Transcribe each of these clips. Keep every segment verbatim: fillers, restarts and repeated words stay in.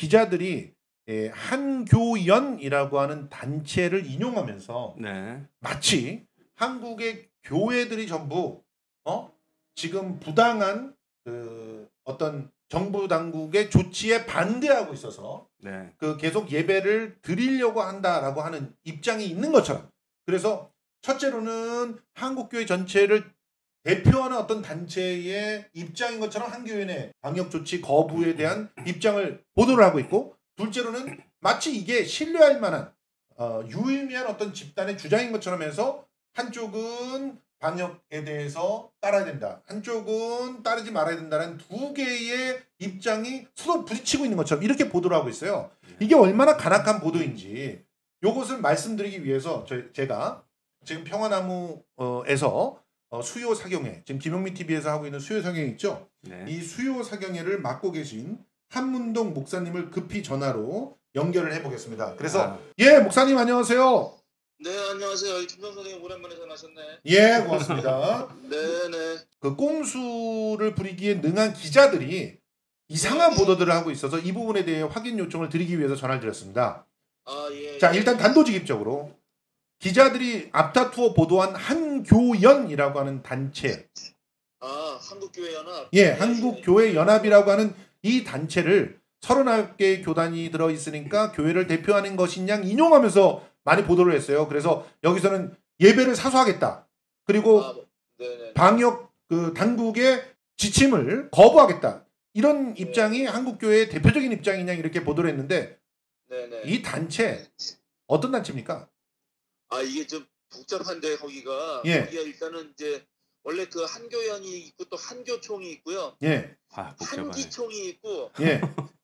기자들이 예, 한교연이라고 하는 단체를 인용하면서 네. 마치 한국의 교회들이 전부 어 지금 부당한 그 어떤 정부 당국의 조치에 반대하고 있어서 네. 그 계속 예배를 드리려고 한다라고 하는 입장이 있는 것처럼, 그래서 첫째로는 한국교회 전체를 대표하는 어떤 단체의 입장인 것처럼 한교연의 방역조치 거부에 대한 입장을 보도를 하고 있고, 둘째로는 마치 이게 신뢰할 만한 어, 유의미한 어떤 집단의 주장인 것처럼 해서 한쪽은 방역에 대해서 따라야 된다, 한쪽은 따르지 말아야 된다는 두 개의 입장이 서로 부딪히고 있는 것처럼 이렇게 보도를 하고 있어요. 이게 얼마나 간악한 보도인지 요것을 말씀드리기 위해서 저, 제가 지금 평화나무에서 어, 수요 사경회, 지금 김용민 티비에서 하고 있는 수요 사경회 있죠? 네. 이 수요 사경회를 맡고 계신 한문동 목사님을 급히 전화로 연결을 해보겠습니다. 그래서 아. 예, 목사님 안녕하세요. 네, 안녕하세요. 김성 선생님 오랜만에 전화하셨네. 예, 고맙습니다. 네네. 그 꼼수를 부리기에 능한 기자들이 이상한 보도들을 하고 있어서 이 부분에 대해 확인 요청을 드리기 위해서 전화를 드렸습니다. 아, 예. 자, 예. 일단 단도직입적으로 기자들이 앞다투어 보도한 한교연이라고 하는 단체, 아, 한국교회 연합. 예, 네, 한국교회 연합이라고 하는 이 단체를 서른아홉 개의 교단이 들어있으니까 교회를 대표하는 것인 양 인용하면서 많이 보도를 했어요. 그래서 여기서는 예배를 사수하겠다, 그리고 아, 네네. 방역 그 당국의 지침을 거부하겠다, 이런 입장이 한국교회의 대표적인 입장이냐 이렇게 보도를 했는데, 네네. 이 단체 어떤 단체입니까? 아, 이게 좀 복잡한데 거기가. 예. 거기가 일단은 이제 원래 그 한교연이 있고 또 한교총이 있고요. 예, 아, 복잡하네. 한기총이 있고 예,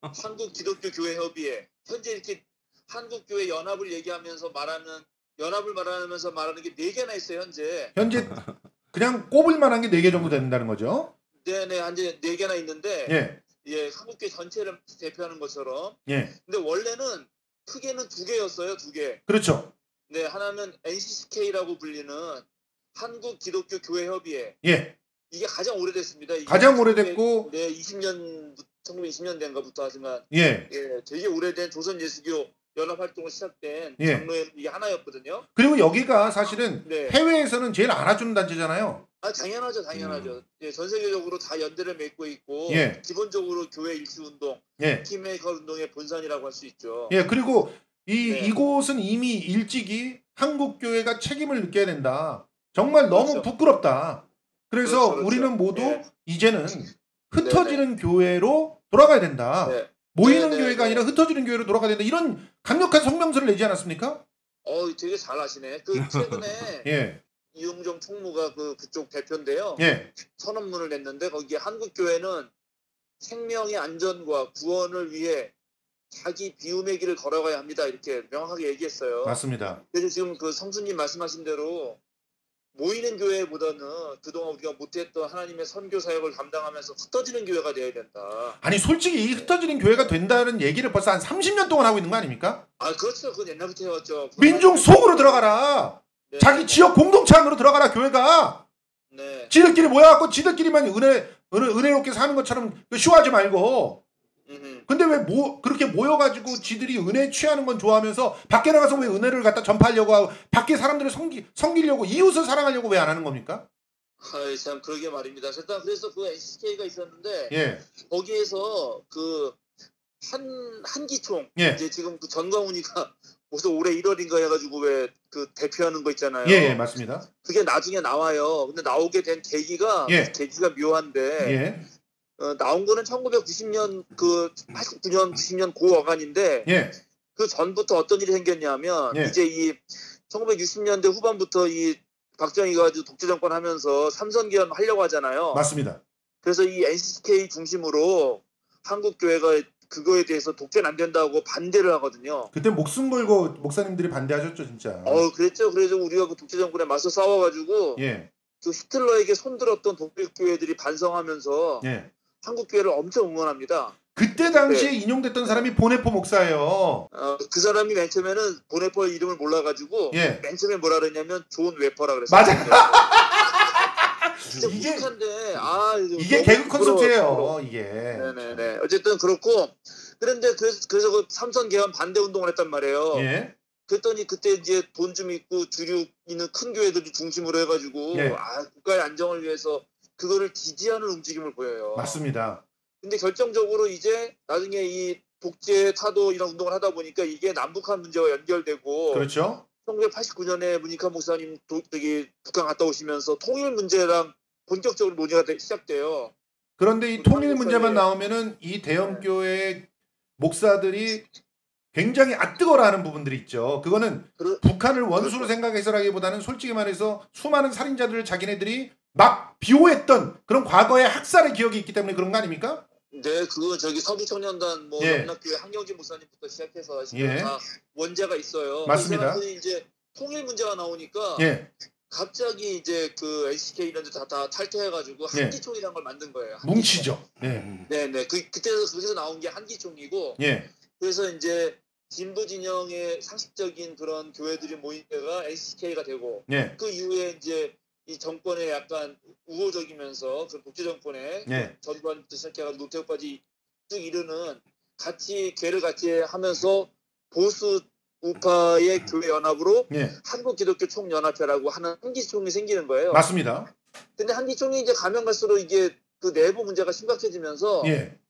한국기독교교회협의회. 현재 이렇게 한국교회 연합을 얘기하면서 말하는 연합을 말하면서 말하는 게 네 개나 있어요 현재. 현재 그냥 꼽을 만한 게 네 개 정도 된다는 거죠. 네네, 현재 네 개나 있는데. 예, 예, 한국교회 전체를 대표하는 것처럼. 예, 근데 원래는 크게는 두 개였어요, 두 개. 그렇죠. 네, 하나는 엔씨씨케이라고 불리는 한국기독교교회협의회. 예, 이게 가장 오래됐습니다. 이게 가장 오래됐고, 네, 이십 년, 천구백이십 년대인가부터 하지만, 예, 예, 되게 오래된 조선예수교 연합활동을 시작된 예. 장로회 이게 하나였거든요. 그리고 여기가 사실은 네. 해외에서는 제일 알아주는 단체잖아요. 아, 당연하죠, 당연하죠. 음. 예, 전 세계적으로 다 연대를 맺고 있고, 예. 기본적으로 교회 일치운동, 예, 키메이커 운동의 본산이라고 할 수 있죠. 예, 그리고 이 네. 이곳은 이미 일찍이 한국교회가 책임을 느껴야 된다. 정말 너무 그렇죠. 부끄럽다. 그래서 그렇죠, 그렇죠. 우리는 모두 네. 이제는 흩어지는 교회로 돌아가야 된다. 네. 모이는 네, 네, 교회가 네. 아니라 흩어지는 교회로 돌아가야 된다. 이런 강력한 성명서를 내지 않았습니까? 어, 되게 잘 아시네. 그 최근에 예, 이용정 총무가 그 그쪽 대표인데요. 예, 선언문을 냈는데 거기에 한국교회는 생명의 안전과 구원을 위해 자기 비움의 길을 걸어가야 합니다. 이렇게 명확하게 얘기했어요. 맞습니다. 그래서 지금 그 성수님 말씀하신 대로 모이는 교회보다는 그동안 우리가 못했던 하나님의 선교 사역을 감당하면서 흩어지는 교회가 되어야 된다. 아니 솔직히 이 흩어지는 교회가 된다는 얘기를 벌써 한 삼십 년 동안 하고 있는 거 아닙니까? 아, 그렇죠. 그건 옛날부터 해왔죠. 민중 속으로 들어가라. 네, 자기 네, 지역 공동체 안으로 들어가라. 교회가 네. 지들끼리 모여갖고 지들끼리만 은혜, 은혜 은혜롭게 사는 것처럼 쉬워하지 말고. 음흠. 근데 왜 뭐 그렇게 모여가지고 지들이 은혜 취하는 건 좋아하면서 밖에 나가서 왜 은혜를 갖다 전파하려고 하고 밖에 사람들을 섬기, 섬기려고 이웃을 사랑하려고 왜 안 하는 겁니까? 아이, 참 그러게 말입니다. 일단 그래서 그 엔씨케이가 있었는데 예, 거기에서 그 한 한기총 예, 이제 지금 그 전광훈이가 무슨 올해 일월인가 해가지고 왜 그 대표하는 거 있잖아요. 예, 예, 맞습니다. 그게 나중에 나와요. 근데 나오게 된 계기가 예. 계기가 묘한데 예, 어, 나온 거는 천구백구십 년 그 팔십구 년 구십 년 고 어간인데 예, 그 전부터 어떤 일이 생겼냐면 예. 이제 이 천구백육십 년대 후반부터 이 박정희가 독재 정권 하면서 삼선 개헌 하려고 하잖아요. 맞습니다. 그래서 이 엔씨케이 중심으로 한국 교회가 그거에 대해서 독재는 안 된다고 반대를 하거든요. 그때 목숨 걸고 목사님들이 반대하셨죠, 진짜. 어, 그랬죠. 그래서 우리가 그 독재 정권에 맞서 싸워가지고 예, 그 히틀러에게 손들었던 독립교회들이 반성하면서 예. 한국 교회를 엄청 응원합니다. 그때 당시에 네. 인용됐던 사람이 보네포 목사예요. 어, 그 사람이 맨 처음에는 보네포의 이름을 몰라가지고 예. 맨 처음에 뭐라 그랬냐면 존 웨퍼라 그랬어요. 맞아. 진짜 이게- 무식한데 아 이게 개그 컨셉트예요, 이게. 네네네. 어쨌든 그렇고 그런데 그래서, 그래서 그 삼선 개헌 반대 운동을 했단 말이에요. 예. 그랬더니 그때 이제 돈 좀 있고 주류 있는 큰 교회들이 중심으로 해가지고 예. 아 국가의 안정을 위해서 그거를 지지하는 움직임을 보여요. 맞습니다. 근데 결정적으로 이제 나중에 이 독재 타도 이런 운동을 하다 보니까 이게 남북한 문제와 연결되고 그렇죠. 천구백팔십구 년에 문익환 목사님 도, 저기 북한 갔다 오시면서 통일 문제랑 본격적으로 논의가 되, 시작돼요. 그런데 이 통일 문제만 나오면은 이 대형교회 목사들이 굉장히 아뜨거라 하는 부분들이 있죠. 그거는 그러, 북한을 원수로 그렇죠. 생각해서라기보다는 솔직히 말해서 수많은 살인자들을 자기네들이 막 비호했던 그런 과거의 학살의 기억이 있기 때문에 그런 거 아닙니까? 네, 그거 저기 서부청년단 뭐 예. 연합교회 한경진 목사님부터 시작해서 예. 다 원죄가 있어요. 맞습니다. 그 이제 통일 문제가 나오니까 예. 갑자기 이제 그 엔씨케이 이런 데 다 다 탈퇴해가지고 예. 한기총이라는 걸 만든 거예요. 한기총. 뭉치죠. 예. 네네. 그 그때서 그래서 나온 게 한기총이고. 예. 그래서 이제 진보 진영의 상식적인 그런 교회들이 모인 데가 엔씨케이가 되고. 예. 그 이후에 이제 이 정권에 약간 우호적이면서 그 독재 정권에 예. 전두환부터 시작해가지고 노태우까지 쭉 이르는 같이 괴를 같이 하면서 보수 우파의 교회 연합으로 예. 한국기독교 총연합회라고 하는 한기총이 생기는 거예요. 맞습니다. 근데 한기총이 이제 가면 갈수록 이게 그 내부 문제가 심각해지면서 예.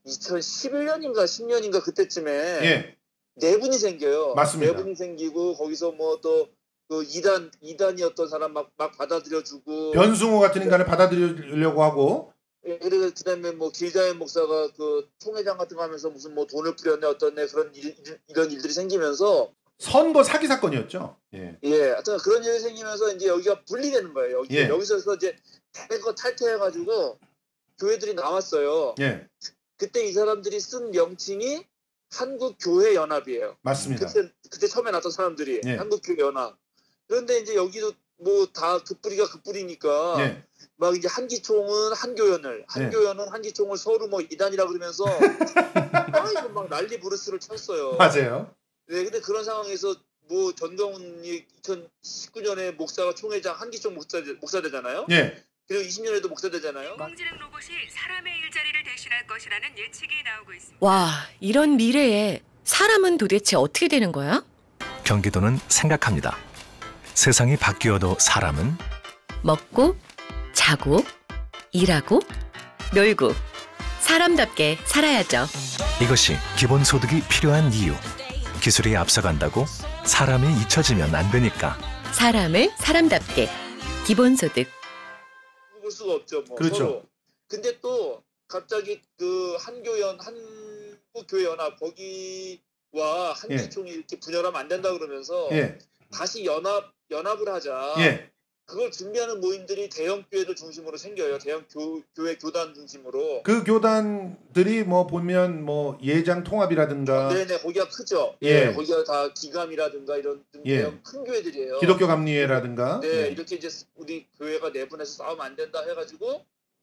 이천십일 년인가 십 년인가 그때쯤에 예. 내분이 생겨요. 맞습니다. 내분이 생기고 거기서 뭐 또 그 이단 이단이었던 사람 막 막 받아들여주고 변승호 같은 인간을 받아들이려고 하고. 예, 그리고 그다음에 뭐 길자연 목사가 그 총회장 같은 거 하면서 무슨 뭐 돈을 뿌렸네 어떻네 그런 일, 이런 일들이 생기면서 선거 사기 사건이었죠. 예. 예, 하여튼 그런 일이 생기면서 이제 여기가 분리되는 거예요. 여기 예. 여기서 이제 탈거 탈퇴해가지고 교회들이 나왔어요. 예. 그때 이 사람들이 쓴 명칭이 한국교회연합이에요. 맞습니다. 그때 그때 처음에 나왔던 사람들이 예. 한국교회연합. 그런데 이제 여기도 뭐 다 그 뿌리가 그 뿌리니까 예. 막 이제 한기총은 한교연을, 한교연은 한기총을 서로 뭐 이단이라 그러면서 아이고 막 난리 부르스를 쳤어요. 맞아요. 네, 근데 그런 상황에서 뭐 전경훈이 이천십구 년에 목사가 총회장 한기총 목사 목사 되잖아요. 예. 그리고 이십 년에도 목사 되잖아요. 인공지능 로봇이 사람의 일자리를 대신할 것이라는 예측이 나오고 있습니다. 와, 이런 미래에 사람은 도대체 어떻게 되는 거야? 경기도는 생각합니다. 세상이 바뀌어도 사람은 먹고, 자고, 일하고, 놀고, 사람답게 살아야죠. 이것이 기본소득이 필요한 이유. 기술이 앞서간다고 사람이 잊혀지면 안 되니까. 사람을 사람답게. 기본소득. 볼 수가 없죠. 뭐 그렇죠. 서로. 근데 또 갑자기 그 한교연 한국교회연합 거기와 한기총이 예. 이렇게 분열하면 안 된다 그러면서 예. 다시 연합 연합을 하자. 예. 그걸 준비하는 모임들이 대형 교회들 중심으로 생겨요. 대형 교, 교회 교단 중심으로. 그 교단들이 뭐 보면 뭐 예장 통합이라든가. 네네 거기가 크죠. 예. 네, 거기가 다 기감이라든가 이런 예. 대형 큰 교회들이에요. 기독교 감리회라든가. 네, 예. 이렇게 이제 우리 교회가 내분해서 싸우면 안 된다 해가지고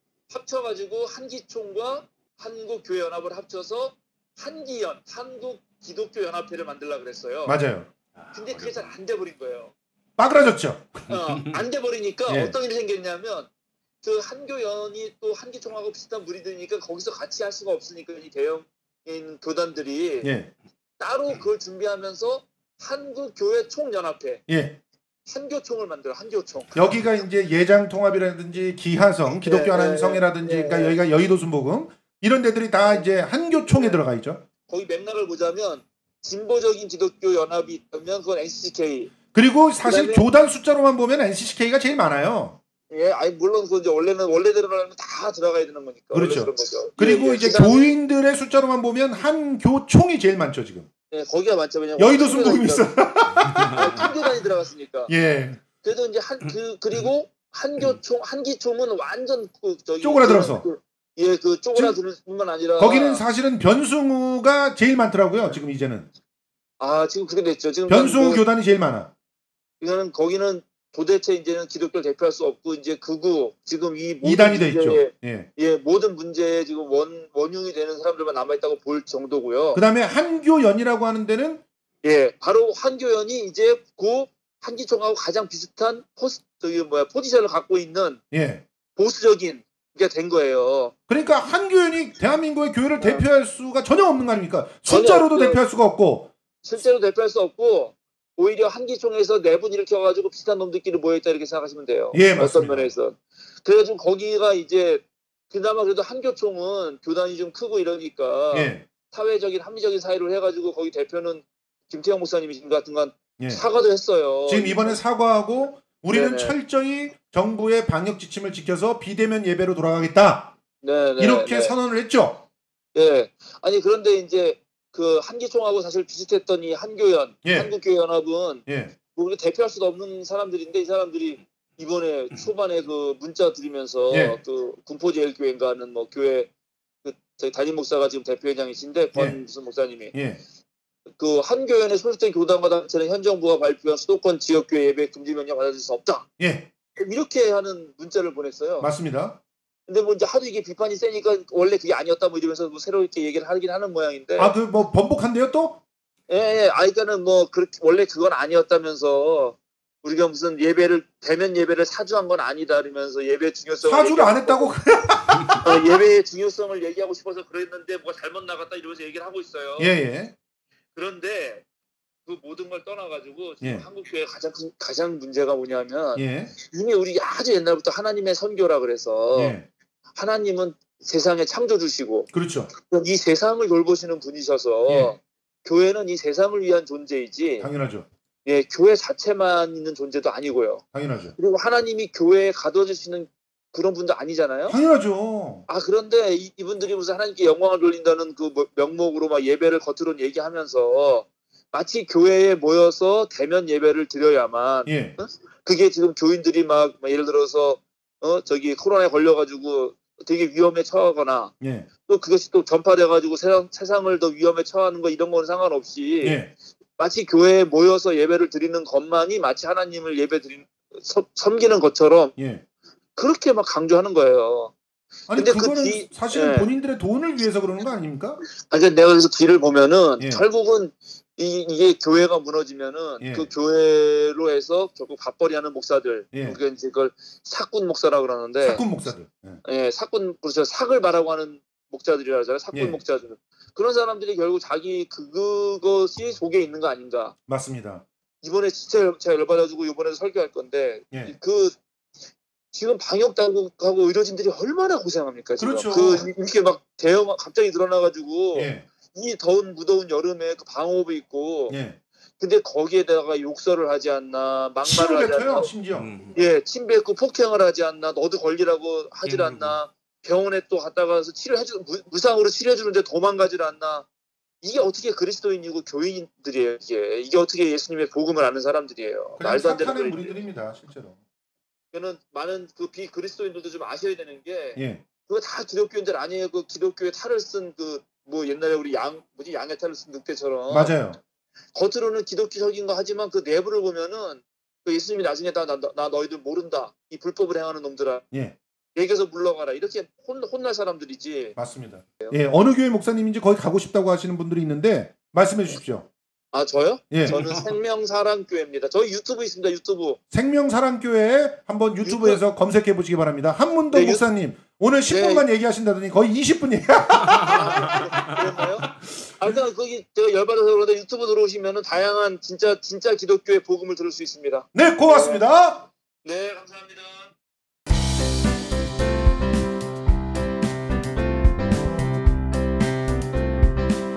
합쳐가지고 한기총과 한국교회연합을 합쳐서 한기연 한국기독교연합회를 만들려고 그랬어요. 맞아요. 근데 그게 잘 안 돼버린 거예요. 빠그라졌죠. 어, 안 돼버리니까 예. 어떤 일이 생겼냐면 그 한교연이 또 한기총하고 비슷한 무리들이니까 거기서 같이 할 수가 없으니까 이 대형인 교단들이 예. 따로 그걸 준비하면서 한국교회 총연합회 예. 한교총을 만들어 한교총. 여기가 이제 예장 통합이라든지 기하성, 기독교 네, 하나님 네, 성회라든지, 네, 그러니까 네. 여기가 여의도 순복음 이런 데들이 다 이제 한교총에 네. 들어가 있죠. 거기 맥락을 보자면 진보적인 기독교 연합이 있다면 그건 엔씨케이. 그리고 사실 그다음에- 교단 숫자로만 보면 엔씨씨케이가 제일 많아요. 예, 아니 물론 그 이제 원래는 원래대로라면 다 들어가야 되는 거니까. 그렇죠. 원래 그런 거죠. 그리고 예, 예, 이제 그 사람이- 교인들의 숫자로만 보면 한교총이 제일 많죠 지금. 예, 거기가 많죠. 왜냐면 여의도 순복음이 있어. 큰 교단이 들어갔으니까. 예. 그래도 이제 한 그 그리고 한교총 한기총은 완전 그 저기 쪼그라들어서. 그, 예, 그 쪼그라들 뿐만 아니라 거기는 사실은 변승우가 제일 많더라고요. 지금 이제는 아 지금 그렇게 됐죠. 지금 변승우 그, 교단이 제일 많아. 이거는 거기는 도대체 이제는 기독교를 대표할 수 없고 이제 극우 지금 이 모든 이단이 돼 있죠. 문제에, 예. 예 모든 문제에 지금 원 원흉이 되는 사람들만 남아 있다고 볼 정도고요. 그다음에 한교연이라고 하는 데는 예 바로 한교연이 이제 그 한기총하고 가장 비슷한 포스 저기 뭐야 포지션을 갖고 있는 예. 보수적인 된 거예요. 그러니까 한 교인이 대한민국의 교회를 어. 대표할 수가 전혀 없는 거 아닙니까? 숫자로도 없어요. 대표할 수가 없고. 실제로 대표할 수 없고 오히려 한기총에서 내분 일으켜가지고 비슷한 놈들끼리 모여있다 이렇게 생각하시면 돼요. 예, 어떤 맞습니다. 면에서. 그래가지고 거기가 이제 그나마 그래도 한교총은 교단이 좀 크고 이러니까 예. 사회적인 합리적인 사유를 해가지고 거기 대표는 김태형 목사님이신 것 같은 건 예. 사과도 했어요. 지금 이번에 사과하고 우리는 네네. 철저히 정부의 방역 지침을 지켜서 비대면 예배로 돌아가겠다. 네네, 이렇게 네. 선언을 했죠. 예. 아니 그런데 이제 그 한기총하고 사실 비슷했던 이 한교연, 예. 한국교연합은 예. 뭐 우리 대표할 수도 없는 사람들인데 이 사람들이 이번에 초반에 그 문자 드리면서 예. 그 군포제일교회인가 하는 뭐 교회 그 저희 담임 목사가 지금 대표회장이신데 권 예. 무슨 목사님이 예. 그 한교연에 소속된 교단과 단체는 현 정부가 발표한 수도권 지역교회 예배 금지 명령 받아들일 수 없다. 예. 이렇게 하는 문자를 보냈어요. 맞습니다. 근데 뭐 이제 하도 이게 비판이 세니까 원래 그게 아니었다 뭐 이러면서 뭐 새로 이렇게 얘기를 하긴 하는 모양인데. 아, 그 뭐 번복한대요 또? 예, 예. 아, 그러니까는 뭐 그렇게 원래 그건 아니었다면서 우리가 무슨 예배를 대면 예배를 사주한 건 아니다 그러면서 예배 중요성을 사주를 안 했다고? 어, 예배의 중요성을 얘기하고 싶어서 그랬는데 뭐가 잘못 나갔다 이러면서 얘기를 하고 있어요. 예, 예. 그런데 그 모든 걸 떠나가지고 지금 예. 한국 교회 가장 큰- 가장 문제가 뭐냐면 예. 이미 우리 아주 옛날부터 하나님의 선교라 그래서 예. 하나님은 세상에 창조주시고 그렇죠. 이 세상을 돌보시는 분이셔서 예. 교회는 이 세상을 위한 존재이지 당연하죠. 예, 교회 자체만 있는 존재도 아니고요. 당연하죠. 그리고 하나님이 교회에 가둬주시는 그런 분도 아니잖아요. 당연하죠. 아 그런데 이, 이분들이 무슨 하나님께 영광을 돌린다는 그 뭐- 명목으로 막 예배를 겉으로는 얘기하면서 마치 교회에 모여서 대면 예배를 드려야만 예. 그게 지금 교인들이 막, 막 예를 들어서 어 저기 코로나에 걸려가지고 되게 위험에 처하거나 예. 또 그것이 또 전파돼가지고 세상, 세상을 더 위험에 처하는 거 이런 거는 상관없이 예. 마치 교회에 모여서 예배를 드리는 것만이 마치 하나님을 예배 드리는 서- 섬기는 것처럼 예. 그렇게 막 강조하는 거예요. 아니 근데 그 그거는 뒤- 사실은 예. 본인들의 돈을 위해서 그러는 거 아닙니까? 아니, 그러니까 내가 그래서 뒤를 보면은 예. 결국은 이, 이게 교회가 무너지면은 예. 그 교회로 해서 결국 밥벌이하는 목사들, 예. 그러니까 이제 그걸 사꾼 목사라고 그러는데, 사꾼 목사들. 예. 예, 사꾼 그렇죠, 삭을 바라고 하는 목자들이라 하잖아요, 사꾼 예. 목자들. 그런 사람들이 결국 자기 그- 그것이 속에 있는 거 아닌가. 맞습니다. 이번에 진짜 열- 제가 열받아가지고 이번에 설교할 건데, 예. 그 지금 방역 당국하고 의료진들이 얼마나 고생합니까 지금? 그렇죠. 그 이렇게 막 대형 갑자기 늘어나가지고. 예. 이 더운 무더운 여름에 그 방호부 입고 예. 근데 거기에다가 욕설을 하지 않나 막말을 침을 하지 뱉어요 않나 심지어. 음. 예 침뱉고 폭행을 하지 않나 너도 걸리라고 하질 음. 않나 병원에 또 갔다 가서 치료해주 무- 무상으로 치료해주는데 도망가질 않나 이게 어떻게 그리스도인이고 교인들이에요 이게 이게 어떻게 예수님의 복음을 아는 사람들이에요 그냥 말도 안 되는 사탄의 소리인데. 무리들입니다 실제로. 저는 많은 그 비그리스도인들도 좀 아셔야 되는 게 예. 그거 다 기독교인들 아니에요 그 기독교의 탈을 쓴 그 뭐 옛날에 우리 양 뭐지 양의 탈을 쓴 늑대처럼 맞아요. 겉으로는 기독교적인 거 하지만 그 내부를 보면은 그 예수님이 나중에 나, 나, 나 너희들 모른다 이 불법을 행하는 놈들아 예. 내게서 물러가라 이렇게 혼, 혼날 사람들이지. 맞습니다. 예. 어느 교회 목사님인지 거기 가고 싶다고 하시는 분들이 있는데 말씀해 주십시오. 아 저요? 예. 저는 생명사랑교회입니다. 저희 유튜브 있습니다. 유튜브. 생명사랑교회 한번 유튜브에서 검색해 보시기 바랍니다. 한문도 네, 유- 목사님 오늘 십 분만 얘기하신다더니 거의 이십 분 얘기. 아, 그랬나요? 아, 일단 거기 제가 열받아서 그런데 유튜브 들어오시면은 다양한 진짜 진짜 기독교의 복음을 들을 수 있습니다. 네, 고맙습니다. 네, 감사합니다.